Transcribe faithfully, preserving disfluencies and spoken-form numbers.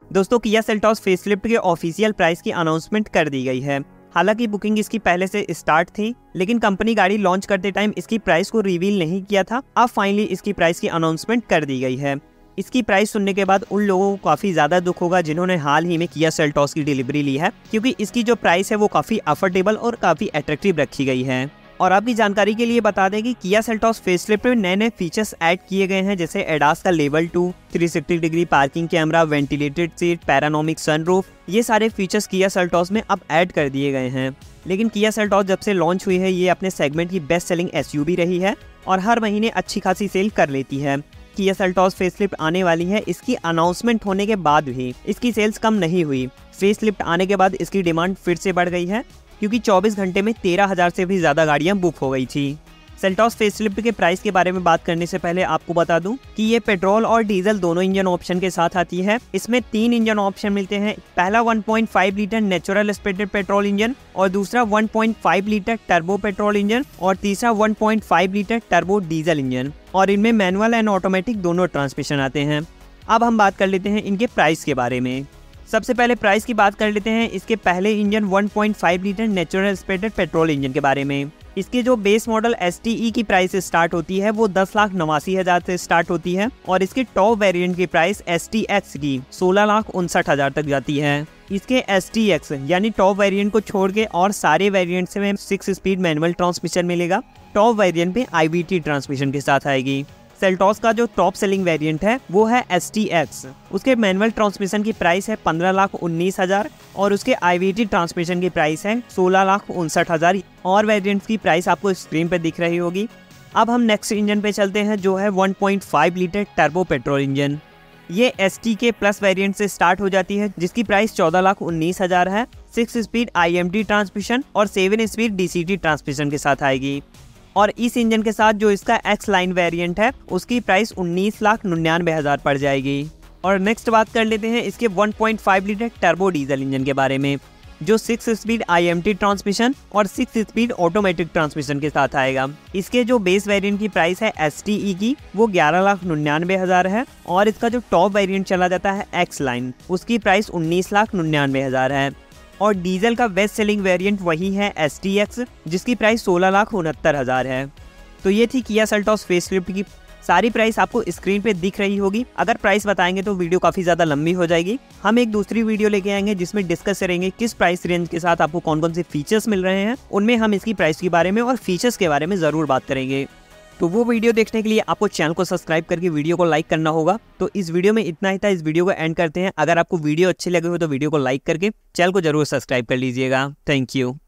दोस्तों किया Seltos facelift के ऑफिशियल प्राइस की अनाउंसमेंट कर दी गई है। हालांकि बुकिंग इसकी पहले से स्टार्ट थी, लेकिन कंपनी गाड़ी लॉन्च करते टाइम इसकी प्राइस को रिवील नहीं किया था। अब फाइनली इसकी प्राइस की अनाउंसमेंट कर दी गई है। इसकी प्राइस सुनने के बाद उन लोगों को काफ़ी ज़्यादा दुख होगा जिन्होंने हाल ही में किया सेल्टॉस की डिलीवरी ली है, क्योंकि इसकी जो प्राइस है वो काफ़ी अफोर्डेबल और काफ़ी अट्रैक्टिव रखी गई है। और आपकी जानकारी के लिए बता दें कि किया सेल्टॉस फेसलिफ्ट में नए नए फीचर्स ऐड किए गए हैं, जैसे एडास का level two, three sixty degree parking camera, ventilated seat, panoramic sunroof. ये सारे फीचर्स किया सेल्टॉस में अब ऐड कर दिए गए हैं। लेकिन किया सेल्टॉस जब से लॉन्च हुई है ये अपने सेगमेंट की बेस्ट सेलिंग एसयूवी रही है और हर महीने अच्छी खासी सेल कर लेती है। किया सेल्टॉस फेसलिफ्ट आने वाली है, इसकी अनाउंसमेंट होने के बाद भी इसकी सेल्स कम नहीं हुई। फेसलिफ्ट आने के बाद इसकी डिमांड फिर से बढ़ गई है, क्योंकि चौबीस घंटे में तेरह हज़ार से भी ज़्यादा गाड़ियां बुक हो गई थी। सेल्टॉस फेसलिफ्ट के प्राइस के बारे में बात करने से पहले आपको बता दूं कि ये पेट्रोल और डीजल दोनों इंजन ऑप्शन के साथ आती है। इसमें तीन इंजन ऑप्शन मिलते हैं। पहला one point five litre natural aspirated petrol engine, और दूसरा one point five litre turbo petrol engine, और तीसरा one point five litre turbo diesel engine. और इनमें मैनुअल एंड ऑटोमेटिक दोनों ट्रांसमिशन आते हैं। अब हम बात कर लेते हैं इनके प्राइस के बारे में। सबसे पहले प्राइस की बात कर लेते हैं इसके पहले engine one point five litre natural aspirated petrol engine के बारे में। इसके जो base model S T E की प्राइस स्टार्ट होती है वो दस लाख नवासी हजार से स्टार्ट होती है, और इसके टॉप वेरिएंट की प्राइस एस टी एक्स की सोलह लाख उनसठ हजार तक जाती है। इसके एस टी एक्स यानी टॉप वेरिएंट को छोड़ के और सारे वेरिएंट्स में सिक्स स्पीड मैनुअल ट्रांसमिशन मिलेगा। टॉप वेरिएंट पे आई वी टी ट्रांसमिशन के साथ आएगी। सेल्टॉस का जो टॉप सेलिंग वेरिएंट है वो है एस टी एक्स। उसके मैनुअल ट्रांसमिशन की प्राइस है पंद्रह लाख उन्नीस हजार और उसके आई वी टी ट्रांसमिशन की प्राइस है सोलह लाख उनसठ हजार। और वेरिएंट्स की प्राइस आपको स्क्रीन पे दिख रही होगी। अब हम नेक्स्ट इंजन पे चलते हैं, जो है one point five litre turbo petrol engine. ये S T K plus variant से स्टार्ट हो जाती है, जिसकी प्राइस चौदह लाख उन्नीस हजार है। Six speed I M T transmission और seven speed D C T transmission के साथ आएगी। और इस इंजन के साथ जो इसका एक्स लाइन वेरिएंट है उसकी प्राइस उन्नीस लाख निन्यानवे हजार पड़ जाएगी। और नेक्स्ट बात कर लेते हैं इसके one point five litre turbo diesel engine के बारे में, जो six speed I M T transmission और सिक्स स्पीड ऑटोमेटिक ट्रांसमिशन के साथ आएगा। इसके जो बेस वेरिएंट की प्राइस है एस टी ई की वो ग्यारह लाख निन्यानवे हजार है, और इसका जो टॉप वेरिएंट चला जाता है एक्स लाइन उसकी प्राइस उन्नीस लाख निन्यानवे हजार है। और डीजल का बेस्ट सेलिंग वेरिएंट वही है एस टी एक्स, जिसकी प्राइस सोलह लाख उनहत्तर हजार है। तो ये थी किया सेल्टॉस फेसलिफ्ट की सारी प्राइस, आपको स्क्रीन पे दिख रही होगी। अगर प्राइस बताएंगे तो वीडियो काफ़ी ज़्यादा लंबी हो जाएगी। हम एक दूसरी वीडियो लेके आएंगे जिसमें डिस्कस करेंगे किस प्राइस रेंज के साथ आपको कौन कौन से फीचर्स मिल रहे हैं। उनमें हम इसकी प्राइस के बारे में और फीचर्स के बारे में ज़रूर बात करेंगे। तो वो वीडियो देखने के लिए आपको चैनल को सब्सक्राइब करके वीडियो को लाइक करना होगा। तो इस वीडियो में इतना ही था, इस वीडियो को एंड करते हैं। अगर आपको वीडियो अच्छी लगी हो तो वीडियो को लाइक करके चैनल को जरूर सब्सक्राइब कर लीजिएगा। Thank you.